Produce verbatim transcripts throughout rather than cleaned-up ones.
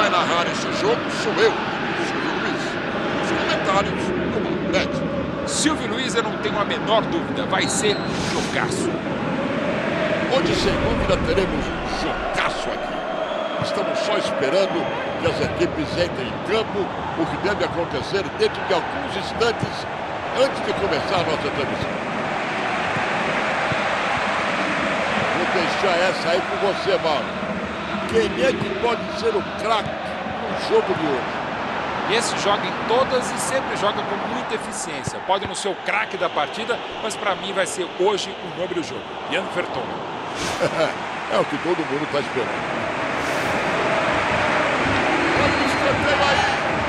vai narrar esse jogo sou eu, Silvio Luiz. Os comentários, como Pede. Silvio Luiz, eu não tenho a menor dúvida, vai ser jogaço. Hoje, sem dúvida, teremos um jogaço aqui. Estamos só esperando que as equipes entrem em campo, o que deve acontecer dentro de alguns instantes antes de começar a nossa transmissão. Vou deixar essa aí com você, Mauro. Quem é que pode ser o craque no jogo de hoje? Esse joga em todas e sempre joga com muita eficiência. Pode não ser o craque da partida, mas para mim vai ser hoje o nome do jogo. Ian Vertonghen. É o que todo mundo está esperando. Olha o escanteio aí.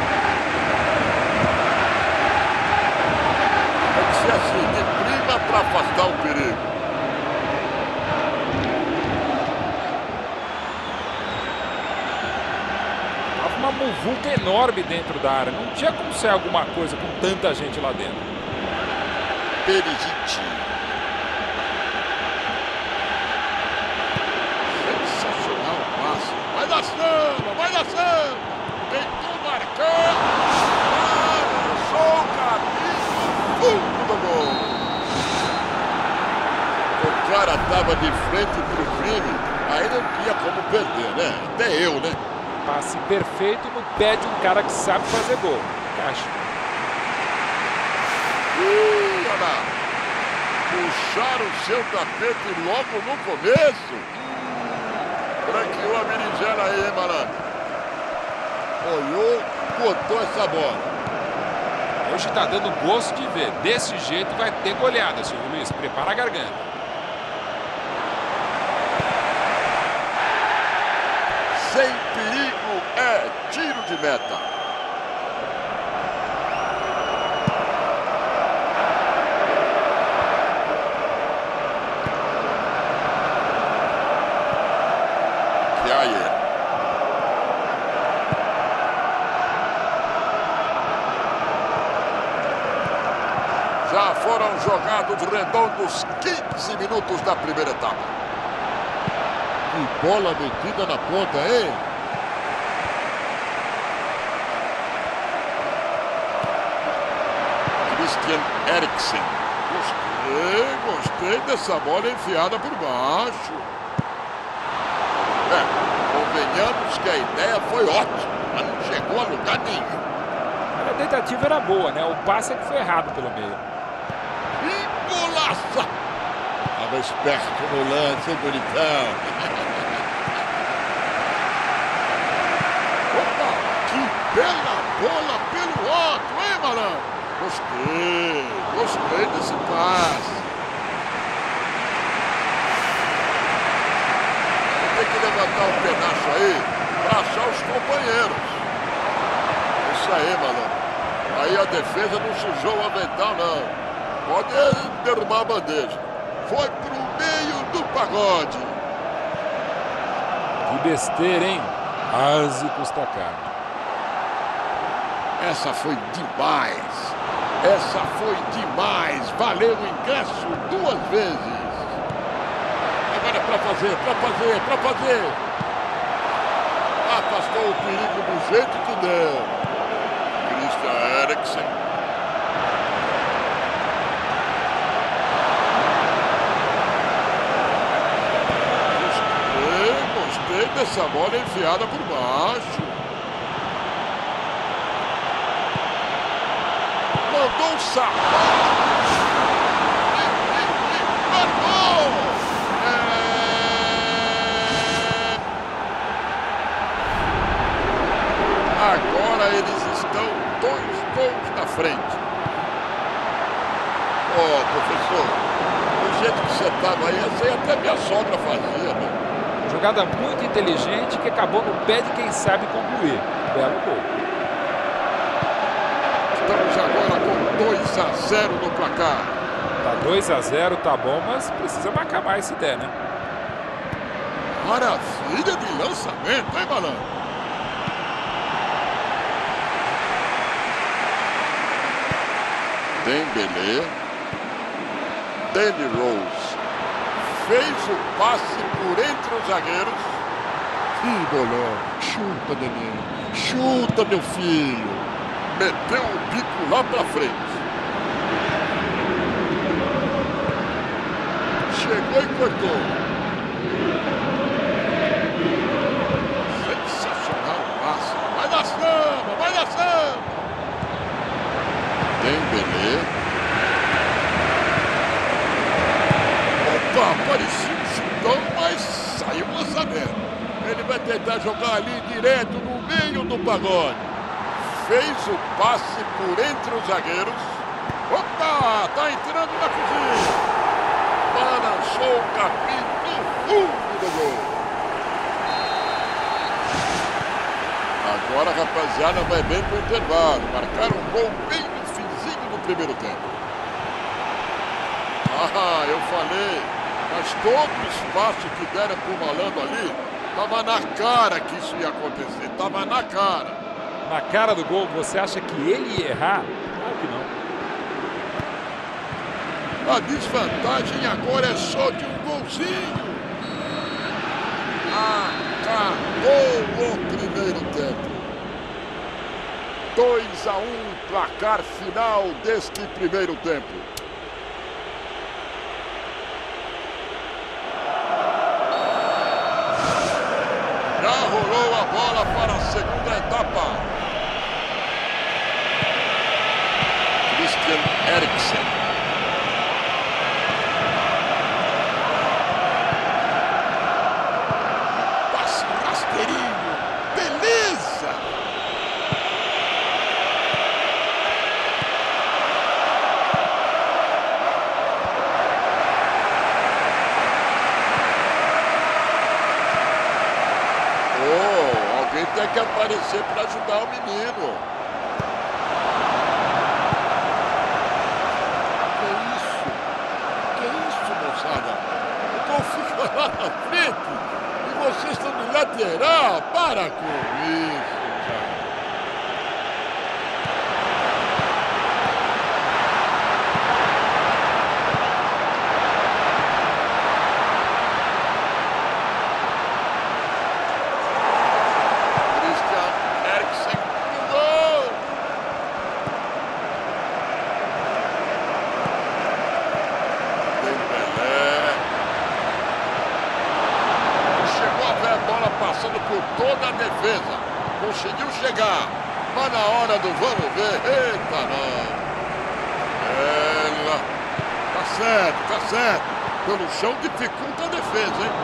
Tem que ser assim, de prima para afastar o perigo. Uma muvuca enorme dentro da área. Não tinha como ser alguma coisa com tanta gente lá dentro. Perisic. Sensacional o passe. Vai dar samba, vai dar samba. Tentou marcar. Só o caminho. Fundo do gol. O cara estava de frente para o crime. Aí não tinha como perder, né? Até eu, né? Passe perfeito no pé de um cara que sabe fazer gol. Caixa. Ih, olha lá. Puxaram o seu tapete logo no começo. Branqueou a berinjela aí, hein, malandro? Olhou, botou essa bola. Hoje tá dando gosto de ver. Desse jeito vai ter goleada, Silvio Luiz. Prepara a garganta. Sem perigo é tiro de meta. Kjaer. Já foram jogados redondos quinze minutos da primeira etapa. Que bola metida na ponta, hein? Christian Eriksen. Gostei, gostei dessa bola enfiada por baixo. É, convenhamos que a ideia foi ótima, mas não chegou a lugar nenhum. A tentativa era boa, né? O passe é que foi errado pelo meio. Que golaça! Estava esperto no lance, hein, bonitão? Opa, que bela bola pelo alto, hein, malandro? Gostei, gostei desse passe. Tem que levantar o pedaço aí para achar os companheiros. Isso aí, malandro. Aí a defesa não sujou o avental, não. Pode derrubar a bandeja. Foi pro meio do pagode. Que besteira, hein? Quase custa caro. Essa foi demais. Essa foi demais. Valeu o ingresso duas vezes. Agora é pra fazer, pra fazer, pra fazer. Afastou o perigo do jeito que deu. Christian Eriksen. Essa bola enfiada por baixo. Mandou um sapato. Marcou! É... Agora eles estão dois gols na frente. Ô, oh, professor, do jeito que você estava aí, essa aí até minha sogra fazia, né? Jogada muito inteligente que acabou no pé de quem sabe concluir. Belo gol. Estamos agora com dois a zero no placar. Tá dois a zero, tá bom, mas precisa marcar mais se der, né? Maravilha de lançamento, hein, malandro? Dembélé. Danny Rose. Fez o passe por entre os zagueiros. Ih, bolão. Chuta, neném. Chuta, meu filho. Meteu o bico lá pra frente. Chegou e cortou. Sensacional o passe. Vai na samba, vai na samba. Dembélé. Opa, parecia um chutão, mas saiu o lançamento. Ele vai tentar jogar ali direto no meio do pagode. Fez o passe por entre os zagueiros. Opa, tá entrando na cozinha. Balançou o capim no fundo do gol. Agora, rapaziada, vai bem pro intervalo. Marcaram um gol bem no finzinho do primeiro tempo. Ah, eu falei. Mas todo o espaço que deram pro malandro ali, tava na cara que isso ia acontecer. Tava na cara. Na cara do gol, você acha que ele ia errar? Claro que não. A desvantagem agora é só de um golzinho. Acabou o primeiro tempo. dois a um, placar final deste primeiro tempo. Já rolou a bola para a segunda etapa. Christian Eriksen. Tem que aparecer para ajudar o menino. Que isso? Que isso, moçada? O gol fica lá na frente e vocês estão no lateral. Para com isso, cara. Passando por toda a defesa. Conseguiu chegar. Mas na hora do vamos ver. Eita, não. Ela. Tá certo, tá certo. Pelo chão dificulta a defesa, hein?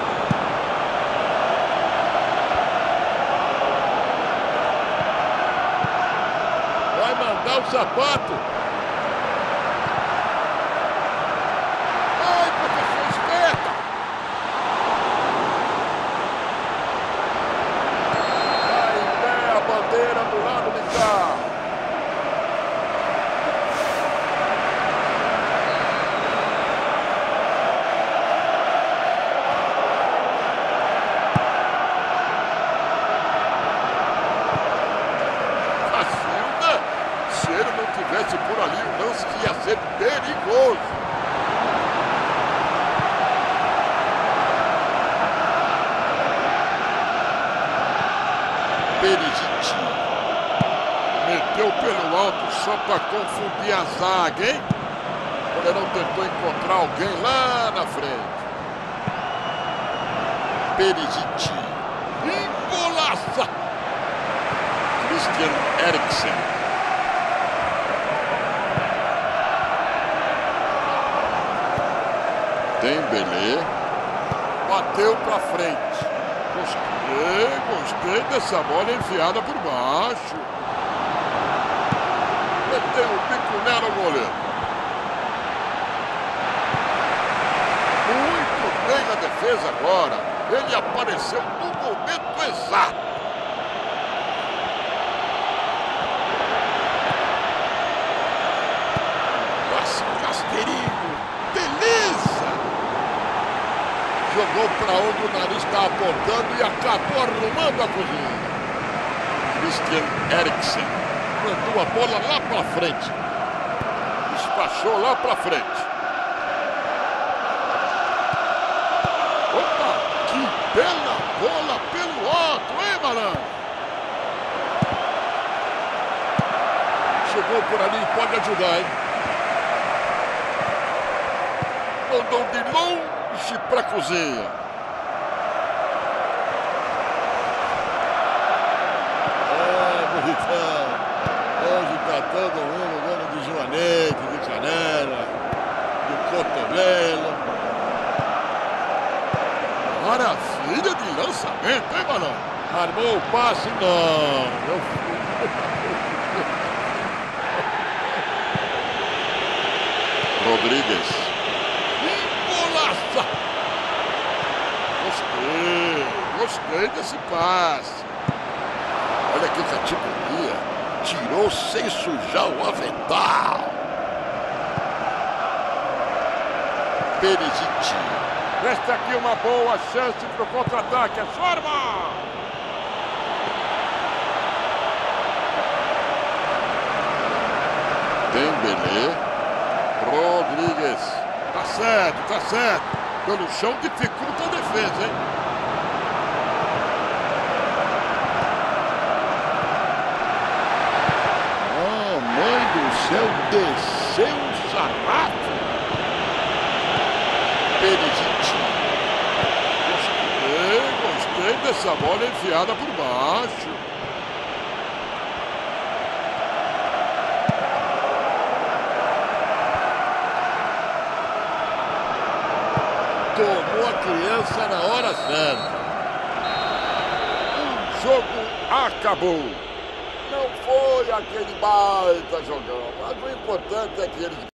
Vai mandar o sapato. Ai, professor, espeta. Bandeira do lado de cá. Cacilda, se ele não tivesse por ali, o lance ia ser perigoso. Perisic meteu pelo alto só para confundir a zaga, hein? O goleirão tentou encontrar alguém lá na frente. Perisic. Engolaça! Christian Eriksen. Dembélé. Bateu para frente. Gostei, gostei dessa bola enfiada por baixo. Meteu o bico nela o goleiro. Muito bem na defesa agora. Ele apareceu no momento exato. Passe rasteirinho. Beleza! Jogou para onde o nariz está apontando e acabou arrumando a cozinha. Christian Eriksen mandou a bola lá para frente. Despachou lá para frente. Opa, que bela bola pelo canhoto, hein, malandro? Chegou por ali, pode ajudar, hein? Mandou de longe pra cozinha. É, bonitão. Hoje tá todo mundo dando de joanete, de canela, de cotovelo. Maravilha de lançamento, hein, malandro? Armou o passe? Não. Eu... Rodrigues. Que golaça! Gostei, gostei desse passe. Olha que categoria. Tirou sem sujar o avental. Perisic. Esta aqui é uma boa chance para o contra-ataque. É forma! Dembélé. Rodrigues. Tá certo, tá certo. Pelo chão dificulta a defesa, hein? Oh, mãe do céu, desceu um sarrafo. Perisic. Gostei, gostei dessa bola enfiada por baixo. Tomou a criança na hora certa. O jogo acabou. Não foi aquele baita jogão, mas o importante é que eles